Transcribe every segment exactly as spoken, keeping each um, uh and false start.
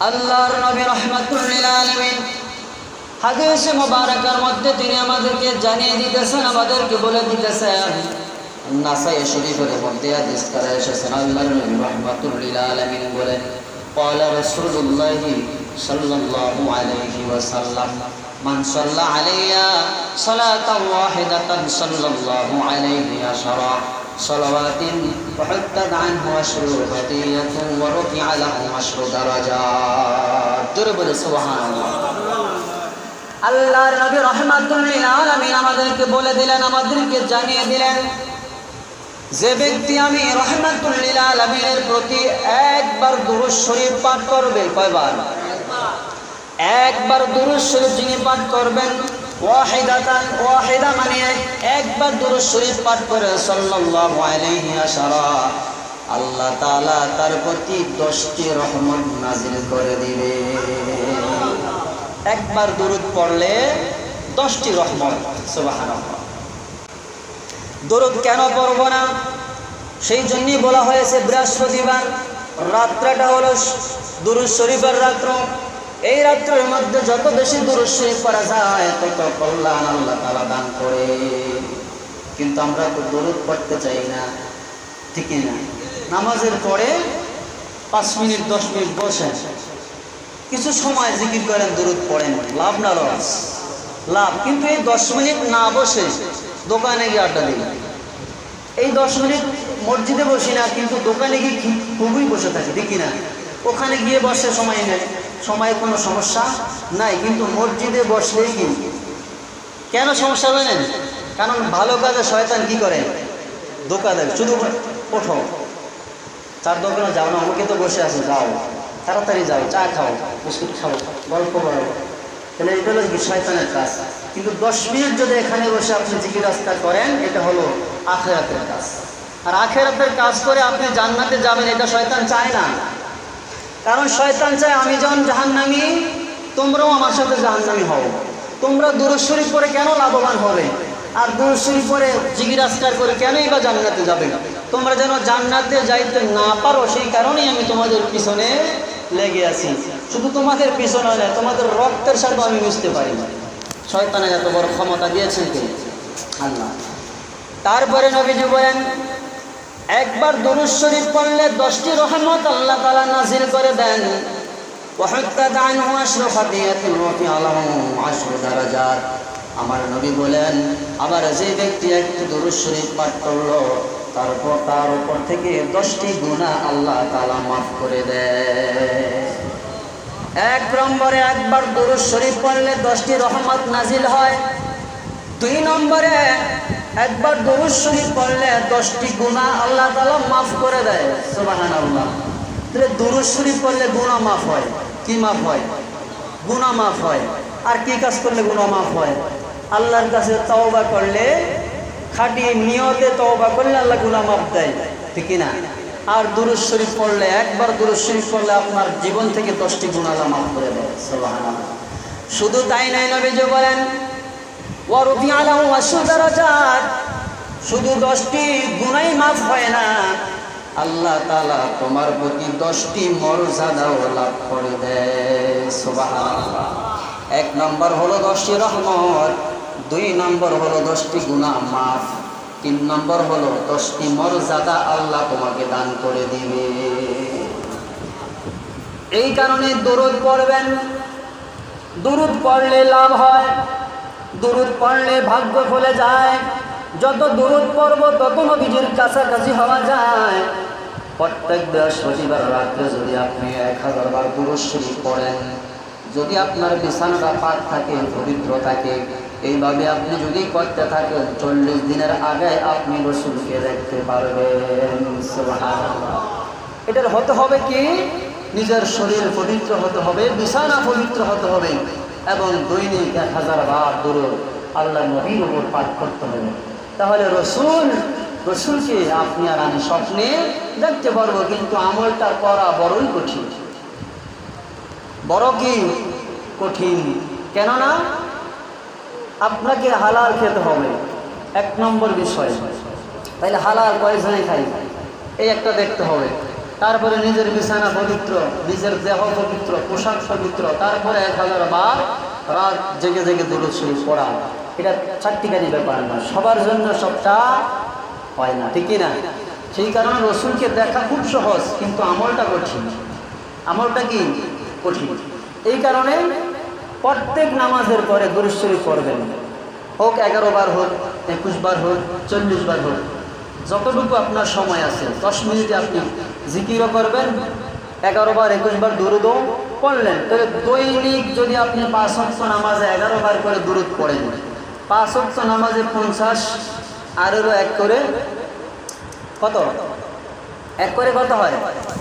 আল্লাহর নবী রাহমাতুল লিল আলামিন হাদিস মুবারাকার মধ্যে তিনি আমাদেরকে জানিয়ে দিতেছেন, আমাদেরকে বলে দিতেছেন। নাসাই শরীফের মধ্যে হাদিস করা এসেছেন, আল্লাহর নবী রাহমাতুল লিল আলামিন বলেন, ক্বালা রাসূলুল্লাহ সাল্লাল্লাহু আলাইহি ওয়াসাল্লাম, মান সাল্লা আলাইয়া সালাতান ওয়াহিদাতান সাল্লাল্লাহু আলাইহি আশারা সালাওয়াতিন ওয়া হাত্তাত আনহু আশরু খাতিয়াতুন ওয়া রুফিআ লাহু আশরু দারাজাত। জোরে বলে সুবহানাল্লাহ। আল্লাহর নবী রাহমাতুল লিল আলামিন আমাদেরকে বলে দিলেন, আমাদেরকে জানিয়ে দিলেন, যে ব্যক্তি আমি রাহমাতুল লিল আলামিনের প্রতি একবার দুরূদ শরীফ পাঠ করবে, কয়বার? একবার দুরূদ শরীফ যিনি পাঠ করবেন, ওয়াহিদাতান, ওয়াহিদা মানে একবার দুরূদ শরীফ পাঠ করে সাল্লাল্লাহু আলাইহি আশারা, আল্লাহ তাআলা তার প্রতি দশটি রহমত নাজিল করে দিবে। একবার দুরূদ পড়লে দশটি রহমত। সুবহানাল্লাহ। দুরূদ কেন পড়ব না? সেই জন্যই বলা হয়েছে বৃহস্পতিবার রাত্রটা হলো দুরূদ শরীফের রাত্র। এই রাত্রের মধ্যে যত বেশি দুরূদ শরীফ পড়া যায় তত কল্যাণ আল্লাহ তাআলা দান করে। কিন্তু আমরা তো দুরূদ পড়তে চাই না, ঠিক না? নামাজের পরে পাঁচ মিনিট দশ মিনিট বসে কিছু সময় জিকির করেন, দুরূদ পড়েন, লাভ না লস? লাভ। কিন্তু এই দশ মিনিট না বসে দোকানে গিয়ে আড্ডা দিই, এই দশ মিনিট মসজিদে বসি না, কিন্তু দোকানে গিয়ে খুবই বসে থাকি, দেখি না? ওখানে গিয়ে বসে সময় নেই, সময় কোনো সমস্যা নাই, কিন্তু মসজিদে বসলেই কি কেন সমস্যা জানেন? কারণ ভালো কাজে শয়তান কি করে? ধোঁকা দেয়। শুধু ওঠো, চার দোকানে যাও না, আমাকে তো বসে আছে, যাও তাড়াতাড়ি যাও, চা খাও, বিস্কুট খাও, গল্প করো, তাহলে এটা হলো কি শয়তানের কাজ। কিন্তু দশ মিনিট যদি এখানে বসে আপনি জিকির আজকার করেন, এটা হলো আখিরাতের কাজ। আর আখিরাতের কাজ করে আপনি জান্নাতে যাবেন, এটা শয়তান চায় না। কারণ শয়তান চায় আমি যখন জাহান্নামী, তোমরাও আমার সাথে জাহান্নামী হও। তোমরা দুরূদ শরীফ পড়ে কেন লাভবান হবে? আর দুরূদ শরীফ পড়ে জিকির আজকার করে কেনই বা জান্নাতে যাবে? তোমরা যেন জান্নাতে যাইতে না পারো, সেই কারণেই আমি তোমাদের পিছনে লেগে আছি। শুধু তোমাদের পিছনে নয়, তোমাদের রক্তের সাথে আমি মিশতে পারি না। শয়তানের এত বড় ক্ষমতা দিয়েছেন কে? আল্লাহ। তারপরে নবীজি বলেন, একবার দুরূদ শরীফ পড়লে দশটি রহমত আল্লাহ তাআলা নাজিল করে দেন। ওয়া হাত্তাত আনহু আশরু খাতিয়াতিন ওয়া রুফিআ লাহু আশরু দারাজাত। আমার নবী বলেন, আবার যে ব্যক্তি একটি দুরূদ শরীফ পাঠ করলো, তারপর তার উপর থেকে দশটি গুনাহ আল্লাহ তাআলা মাফ করে দেয়। এক নম্বরে একবার দুরূদ শরীফ পড়লে দশটি রহমত নাজিল হয়। দুই নম্বরে একবার দুরূদ শরীফ পড়লে দশটি গুনাহ আল্লাহ তাআলা মাফ করে দেয়। সুবহানাল্লাহ। তাহলে দুরূদ শরীফ পড়লে গুনাহ মাফ হয়। কি মাফ হয়? গুনাহ মাফ হয়। আর কি কাজ করলে গুনাহ মাফ হয়? আল্লাহর কাছে তওবা করলে, খাঁটি নিয়তে তওবা করলে আল্লাহ গুনাহ মাফ দেয়, ঠিক না? আর দুরূদ শরীফ পড়লে, একবার দুরূদ শরীফ পড়লে আপনার জীবন থেকে দশটি গুনাহ আল্লাহ মাফ করে দেয়। সুবহানাল্লাহ। শুধু তাই নয়, নবীজি বলেন, ওয়া রুফিআ লাহু আশরু দারাজাত। শুধু দশটি গুনাহই মাফ হয় না, আল্লাহ তাআলা তোমার প্রতি দশটি মর্যাদাও লাভ করে দেয়। সুবহানাল্লাহ। এক নম্বর হলো দশটি রহমত, দুই নম্বর হলো দশটি গুনাহ মাফ, তিন নম্বর হলো দশটি মর্যাদা আল্লাহ তোমাকে দান করে দিবে। এই কারণে দুরূদ পড়বেন। দুরূদ পড়লে লাভ হয়, দুরূদ পড়লে ভাগ্য খুলে যায়। যত দুরূদ পড়ব তত নবীজির কাছাকাছি হওয়া যায়। প্রত্যেক বৃহস্পতিবার রাত্রে যদি আপনি এক হাজার বার দুরূদ শরীফ পড়েন, যদি আপনার বিছানাটা পাক থাকে, পবিত্র থাকে, এইভাবে আপনি যদি করতে থাকেন, চল্লিশ দিনের আগে আপনি রাসূলকে দেখতে পারবেন। সুবহানাল্লাহ। এটার হতে হবে কি? নিজের শরীর পবিত্র হতে হবে, বিছানা পবিত্র হতে হবে, এবং দৈনিক এক হাজার বার দুরূদ আল্লাহ নবীর উপর পাঠ করতে হবে। তাহলে রসুল রসুলকে আপনি আর আমি স্বপ্নে দেখতে পারবো, কিন্তু আমলটা করা বড়ই কঠিন। বড় কি কঠিন? কেননা আপনাকে হালাল খেতে হবে, এক নম্বর বিষয়। তাইলে হালাল কয়জনে খাই, এই একটা দেখতে হবে। তারপরে নিজের বিছানা পবিত্র, নিজের দেহ পবিত্র, পোশাক পবিত্র, তারপরে এক হাজার বার রাত জেগে জেগে দুরূদ শরীফ পড়া। এটা চারটিখানি ব্যাপার না, সবার জন্য সবটা হয় না, ঠিক না? সেই কারণে রসুলকে দেখা খুব সহজ, কিন্তু আমলটা কঠিন। আমলটা কি কঠিন? এই কারণে প্রত্যেক নামাজের পরে দুরূদ শরীফ পড়বেন, হোক এগারো বার হোক, একুশ বার হোক, চল্লিশ বার হোক, যতটুকু আপনার সময় আছে। দশ মিনিটে আপনি জিকিরও করবেন, এগারো বার একুশ বার দুরূদও পড়লেন। তাহলে দৈনিক যদি আপনি পাঁচ ওয়াক্ত নামাজে এগারো বার করে দুরূদ পড়েন, পাঁচ ওয়াক্ত নামাজে পঞ্চাশ আর হলো এক করে কত? এক করে কত হয়?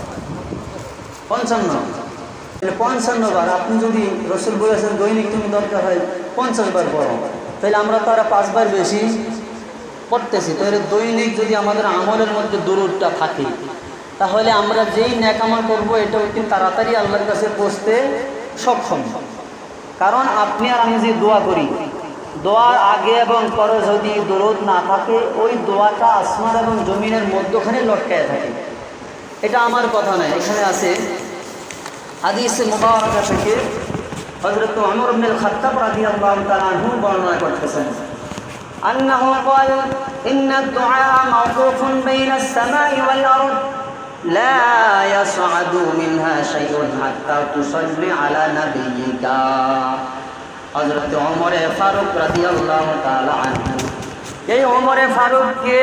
পঞ্চান্ন। পঞ্চান্ন বার আপনি যদি রসুল বলেছেন দৈনিক তুমি দরকার হয় পঞ্চাশ বার পড়ো, তাহলে আমরা তো আর পাঁচবার বেশি পড়তেছি। তাহলে দৈনিক যদি আমাদের আমলের মধ্যে দুরূদটা থাকে, তাহলে আমরা যেই নেক আমল করবো এটা অতি তাড়াতাড়ি আল্লাহর কাছে পৌঁছতে সক্ষম। কারণ আপনি আর আমি যে দোয়া করি, দোয়ার আগে এবং পরে যদি দুরূদ না থাকে, ওই দোয়াটা আসমান এবং জমিনের মধ্যখানে লটকায় থাকে। এটা আমার কথা নয়, এখানে আছে হাদিসে মুবারাকা থেকে হযরত ওমর ইবনে খাত্তাব রাদিয়াল্লাহু তাআলা আনহু বর্ণনা করতেছেন, আন্নাহু ক্বাল ইন্না আদ-দুআ মাওকুফুন বাইনাস সামাই ওয়াল আরদ লা ইয়াসআদু মিনহা শাইউন হাত্তা তুসাল্লি আলা নাবিয়িকা। হযরত ওমর ফারুক রাদিয়াল্লাহু তাআলা আনহু, এই ওমর ফারুককে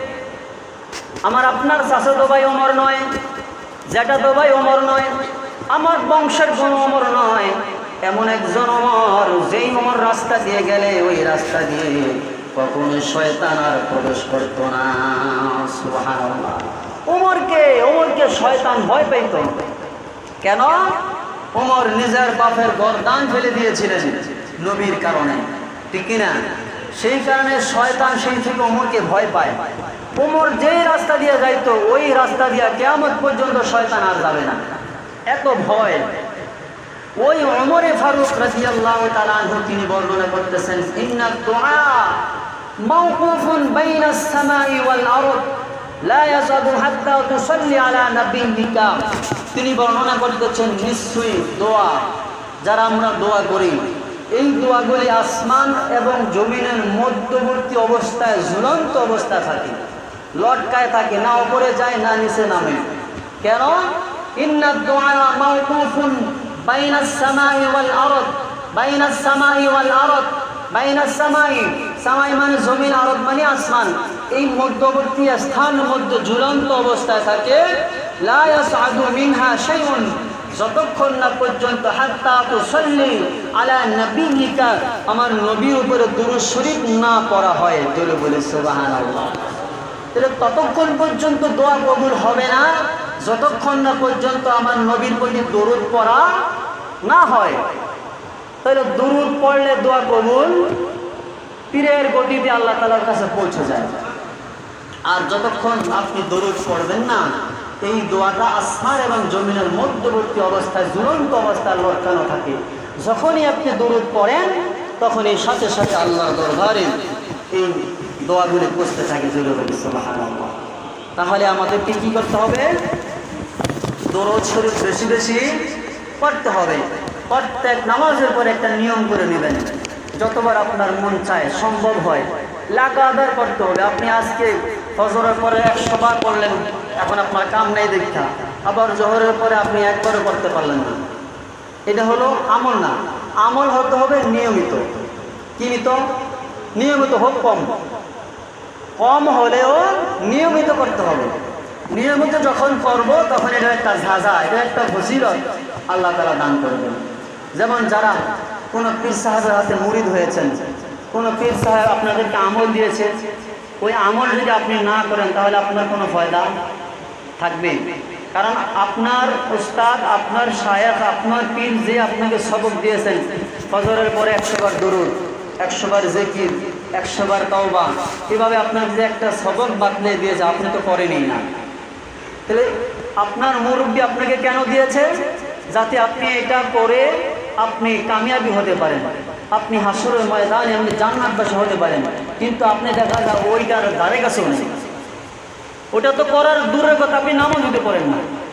আমার আপনার চাচাতো ভাই ওমর নয়, জ্যাঠাতো ভাই ওমর নয়, আমার বংশের কোনো ওমর নয়, এমন একজন ওমর যেই ওমর রাস্তা দিয়ে গেলে ওই রাস্তা দিয়ে কখনো শয়তান আর প্রবেশ করত না। সুবহানাল্লাহ। ওমরকে ওমরকে শয়তান ভয় পেত। কেন? ওমর নিজের বাপের গর্দান ফেলে দিয়েছিলেন নবীর কারণে, ঠিক কিনা? সেই কারণে শয়তান সেই থেকে ওমরকে ভয় পায়। ওমর যেই রাস্তা দিয়ে যাইতো ওই রাস্তা দিয়ে কিয়ামত পর্যন্ত শয়তান আর যাবে না, এত ভয়। ওই ওমরে ফারুক রাদিয়াল্লাহু তাআলা আনহু তিনি বর্ণনা করতেছেন, ইন্না দুআ মাওকুফুন বাইনাস সামাই ওয়াল আরদ লা ইয়াসাদু হাত্তা তুসাল্লি আলা নাবিয়িকা। তিনি বর্ণনা করতেছেন, নিশ্চয়ই দোয়া যারা আমরা দোয়া করি, এই দোয়াগুলি আসমান এবং জমিনের মধ্যবর্তী অবস্থায় ঝুলন্ত অবস্থায় থাকে, লটকায় থাকে, না উপরে যায় না নিচে নামে। কেন? ইন্না দুআ মাওকুফুন বাইনাস সামাই ওয়াল আরদ, বাইনাস সামাই ওয়াল আরদ, বাইনাস সামাই, সামাই মানে জমিন, আরদ মানে আসমান, এই মধ্যবর্তী স্থানের মধ্যে ঝুলন্ত অবস্থায় থাকে। লা ইয়াসআদু মিনহা শাইউন, যতক্ষণ না পর্যন্ত হাত্তা তুসাল্লি আলা নাবিয়িকা, আমার নবীর উপরে দুরূদ শরীফ না পড়া হয়। জোরে বলে সুবহানাল্লাহ। তাহলে ততক্ষণ পর্যন্ত দোয়া কবুল হবে না যতক্ষণ না পর্যন্ত আমার নবীর প্রতি দরুদ পড়া না হয়। তাহলে দরুদ পড়লে দোয়া কবুল পীরের গতিতে আল্লাহ তাআলার কাছে পৌঁছে যায়। আর যতক্ষণ আপনি দরুদ পড়বেন না, এই দোয়াটা আসমান এবং জমিনের মধ্যবর্তী অবস্থায় ঝুলন্ত অবস্থায় লটকানো থাকে। যখনই আপনি দরুদ পড়েন তখন এই সাথে সাথে আল্লাহর দরবারে এই দোয়াগুলি পৌঁছতে থাকে। সুবহানাল্লাহ। তাহলে আমাদেরকে কি করতে হবে? দরুদ শরীফ বেশি বেশি পড়তে হবে। প্রত্যেক নামাজের পরে একটা নিয়ম করে নেবেন, যতবার আপনার মন চায় সম্ভব হয় লাগাতার করতে হবে। আপনি আজকে ফজরের পরে একশো বার পড়লেন, এখন আপনার কাম নেই দেখা, আবার জোহরের পরে আপনি একবারও করতে পারলেন না, এটা হলো আমল না। আমল হতে হবে নিয়মিত। কি নিত? নিয়মিত হোক, কম কম হলেও নিয়মিত করতে হবে। নিয়মিত যখন করব তখন এটা একটা ঝাঁঝা, এটা একটা ফজিলত আল্লাহ তাআলা দান করবেন। যেমন যারা কোনো পীর সাহেবের হাতে মুরিদ হয়েছেন, কোনো পীর সাহেব আপনাদেরকে আমল দিয়েছে, ওই আমল যদি আপনি না করেন তাহলে আপনার কোনো ফায়দা থাকবে? কারণ আপনার উস্তাদ, আপনার শায়েখ, আপনার পীর যে আপনাকে সবক দিয়েছেন, ফজরের পরে একশো বার দরুদ, একশো বার জিকির, একশো বার তওবা, এভাবে আপনার যে একটা সবক বাতলে দিয়েছে আপনি তো করেনই না। তাহলে আপনার মুরব্বী আপনাকে কেন দিয়েছে? যাতে আপনি এটা করে আপনি কামিয়াবি হতে পারেন, আপনি হাসরের ময়দানে আপনি জান্নাতবাসী হতে পারেন। কিন্তু আপনি দেখা যায় ওইটার ধারে কাছেও নেই, ওটা তো করার দূরের কথা, আপনি নামও দিতে পারেন না।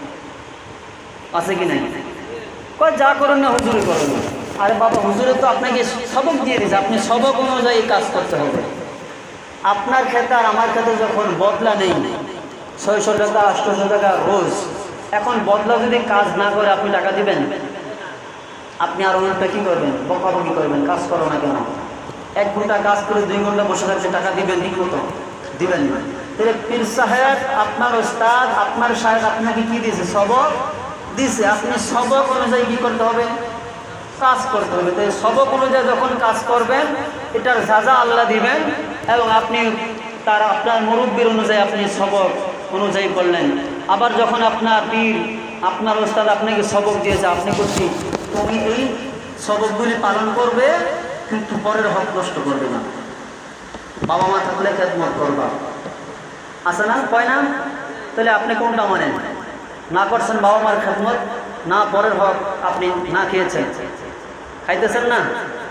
আছে কি নাই? কয় যা করেন না হুজুরে করেন। আরে বাবা, হুজুরে তো আপনাকে সবক দিয়ে দিয়েছে, আপনি সবক অনুযায়ী কাজ করতে হবে। আপনার ক্ষেত্রে আর আমার ক্ষেত্রে যখন বদলা নেই, ছয়শো টাকা আটশোশো টাকা রোজ, এখন বদলা যদি কাজ না করে আপনি টাকা দিবেন? আপনি আর অনেকটা কী করবেন? বকাবকি করবেন, কাজ করো না কেন? এক ঘন্টা কাজ করে দুই ঘন্টা বসে থাকছে, টাকা দিবেন ঠিক মতো? দিবেন না। তাহলে পীর সাহেব, আপনার ওস্তাদ, আপনার সাহেব আপনাকে কি দিয়েছে? সবক দিছে। আপনি সবক অনুযায়ী কী করতে হবে? কাজ করতে হবে। তাই সবক অনুযায়ী যখন কাজ করবেন, এটার সাজা আল্লাহ দিবেন। এবং আপনি তার আপনার মুরব্বির অনুযায়ী আপনি সবক অনুযায়ী করলেন। আবার যখন আপনার পীর, আপনার ওস্তাদ আপনাকে সবক দিয়েছে, আপনি করছি তুমি এই সবকগুলি পালন করবে, কিন্তু পরের হক নষ্ট করবে না। বাবা মা থাকলে খেদমত করবা, আছে না? কয় না? তাহলে আপনি কোনটা মানেন? না করছেন বাবা মার খেদমত, না পরের হক আপনি না খেয়েছেন, খাইতেছেন না?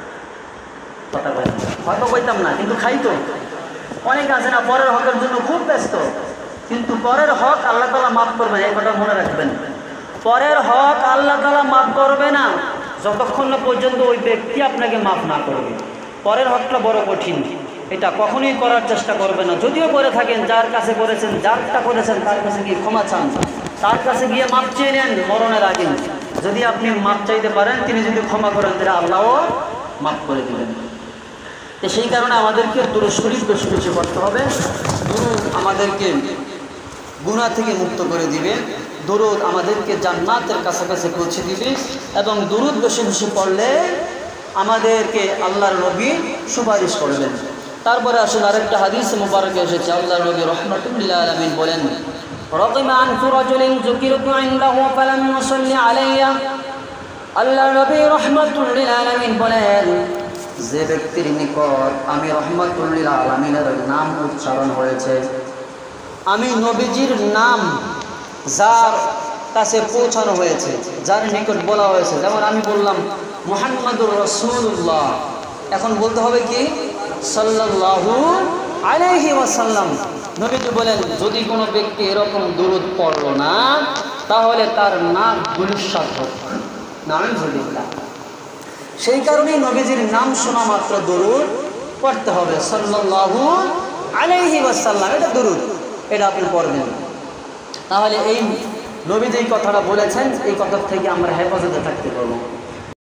কথা বলেন, হয়তো কইতাম না, কিন্তু খাইতো। অনেকে আছে না পরের হকের জন্য খুব ব্যস্ত, কিন্তু পরের হক আল্লাহ তাআলা মাফ করবেন, এই কথা মনে রাখবেন। পরের হক আল্লাহ তাআলা মাফ করবে না যতক্ষণ না পর্যন্ত ওই ব্যক্তি আপনাকে মাফ না করবে। পরের হকটা বড় কঠিন, এটা কখনোই করার চেষ্টা করবে না। যদিও করে থাকেন, যার কাছে করেছেন, যারটা করেছেন তার কাছে গিয়ে ক্ষমা চান, তার কাছে গিয়ে মাপ চেয়ে নেন মরণের আগে। যদি আপনি মাপ চাইতে পারেন, তিনি যদি ক্ষমা করেন, তাহলে আল্লাহও মাফ করে দেবেন। তো সেই কারণে আমাদেরকে দুরূদ শরীফ বেশি বেশি করতে হবে। দুরূদ আমাদেরকে গুনাহ থেকে মুক্ত করে দিবে, দুরূদ আমাদেরকে জান্নাতের কাছাকাছি পৌঁছে দিবে, এবং দুরূদ বেশি বেশি পড়লে আমাদেরকে আল্লাহর নবী সুপারিশ করবেন। তারপরে আসুন আরেকটা হাদিস মুবারকে এসেছে, আল্লাহর নবী রাহমাতুল লিল আলামিন বলেন, রাগিমা আনফু রাজুলিন যুকিরতু ইনদাহু ফালাম ইউসাল্লি আলাইয়া। আল্লাহর নবী রাহমাতুল লিল আলামিন বলেন, যে ব্যক্তির নিকট আমি রাহমাতুল লিল আলামিনের নাম উচ্চারণ হয়েছে, আমি নবীজির নাম যার কাছে পৌঁছানো হয়েছে, যার নিকট বলা হয়েছে, যেমন আমি বললাম মুহাম্মাদুর রাসূলুল্লাহ, এখন বলতে হবে কি সাল্লাল্লাহু আলাইহি ওয়াসাল্লাম। নবীজি বলেন, যদি কোনো ব্যক্তি এরকম দুরূদ পড়লো না, তাহলে তার নাক দুলিশাত হোক। নাউযুবিল্লাহ। সেই কারণেই নবীজির নাম শোনা মাত্র দুরূদ পড়তে হবে, সাল্লাল্লাহু আলাইহি ওয়াসাল্লাম, এটা দুরূদ, এটা আপনি পড়বেন। তাহলে এই নবী যেই কথাটা বলেছেন, এই কথা থেকে আমরা হেফাজতে থাকতে পারবো।